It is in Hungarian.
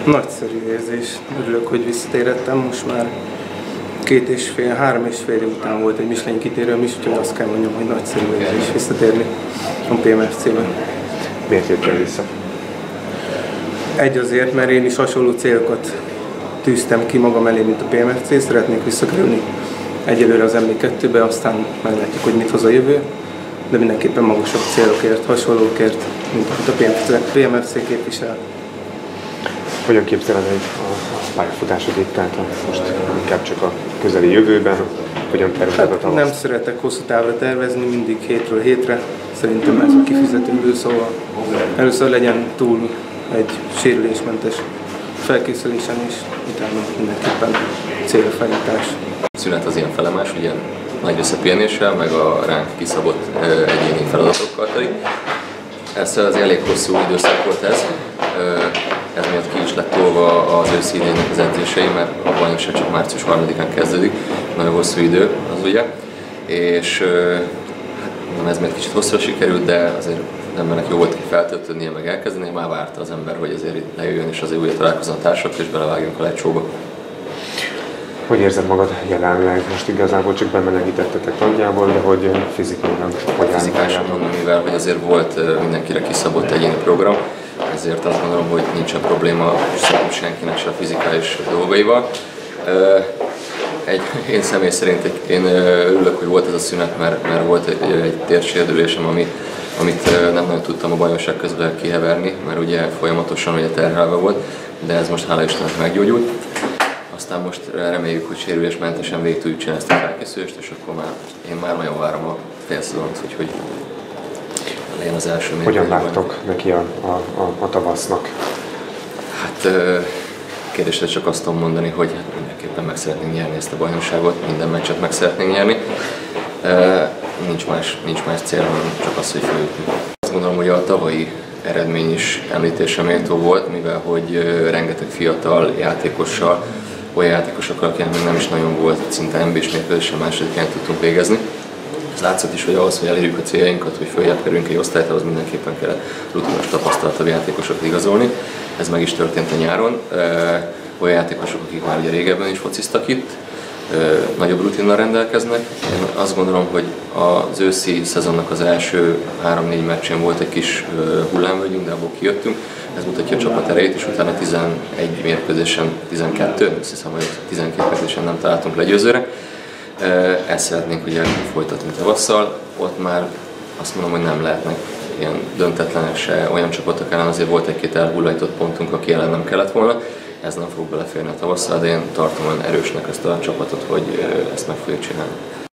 Nagyszerű érzés. Örülök, hogy visszatérhettem. Most már 3,5 év után volt egy Michelin kitérőm is, úgyhogy azt kell mondjam, hogy nagyszerű érzés visszatérni a PMFC-be. Miért jöttél vissza? Egy azért, mert én is hasonló célokat tűztem ki magam elé, mint a PMFC. Szeretnék visszakerülni egyelőre az MB2-be, aztán meglátjuk, hogy mit hoz a jövő. De mindenképpen magasabb célokért, hasonlókért, mint amit a PMFC képvisel. Hogyan képzeled a pályafutásodat, tehát most inkább csak a közeli jövőben, hogyan tervezed a tavaszt? Nem szeretek hosszú távra tervezni, mindig hétről hétre. Szerintem ez a kifizetődő, szóval először legyen túl egy sérülésmentes felkészülésen, és utána mindenképpen célfeljutás. A szünet az ilyen felemás, ugye nagy része pihenéssel, meg a ránk kiszabott egyéni feladatokkal telik. Ez az elég hosszú időszak volt ez. Ez miatt ki is lett tolva az őszi idénynek az edzései, mert a bajnokság csak március 3-án kezdődik, nagyon hosszú idő az ugye. És hát, ez miatt kicsit hosszúra sikerült, de azért az embernek jó volt ki feltöltődnie, meg elkezdeni, már várta az ember, hogy azért lejöjjön és azért újra találkozzon a társak, és belevágjunk a lecsóba. Hogy érzed magad jelenleg? Most igazából csak bemelegítettetek nagyjából, de hogy fizikailag hogy állsz? Fizikálisan mondom, mivel hogy azért volt mindenkire kiszabott egyéni program, ezért azt gondolom, hogy nincsen probléma szerintem senkinek se a fizikális dolgaival. Én személy szerint én örülök, hogy volt ez a szünet, mert volt egy térsérülésem, amit nem nagyon tudtam a bajnokság közben kiheverni, mert ugye folyamatosan ugye terhelve volt, de ez most hála Istennek meggyógyult. Aztán most reméljük, hogy sérülésmentesen végig tudjuk csinálni ezt a felkészülést, és akkor én már nagyon várom a félszezont, úgyhogy legyen az első mérkőzés. Hogyan láttok neki a tavasznak? Hát kérdésre csak azt tudom mondani, hogy mindenképpen meg szeretnénk nyerni ezt a bajnokságot, minden meccset meg szeretnénk nyerni. Nincs más cél, hanem csak az, hogy feljutni. Azt gondolom, hogy a tavalyi eredmény is említésre méltó volt, mivel hogy rengeteg fiatal játékossal, olyan játékosokkal, akinek még nem is nagyon volt, szinte NB-s mérkőzésen másodikán tudtunk végezni. Ez látszott is, hogy ahhoz, hogy elérjük a céljainkat, hogy följebb kerüljünk egy osztályt, ahhoz mindenképpen kellett rutinos, tapasztaltabb játékosokat igazolni. Ez meg is történt a nyáron. Olyan játékosok, akik már ugye régebben is fociztak itt, nagyobb rutinnal rendelkeznek. Én azt gondolom, hogy az őszi szezonnak az első 3-4 meccsén volt egy kis hullámvölgyünk, de abból kijöttünk. Ez mutatja a csapat erejét, és utána 11 mérkőzésen, 12, azt hiszem, hogy 12 mérkőzésen nem találtunk legyőzőre. Ezt szeretnénk ugye folytatni tavasszal, ott már azt mondom, hogy nem lehetnek ilyen döntetlenek se olyan csapatok ellen, azért volt egy-két elhullajtott pontunk, aki ellen nem kellett volna. Ez nem fog beleférni a tavasszal, de én tartom olyan erősnek ezt a csapatot, hogy ezt meg fogjuk csinálni.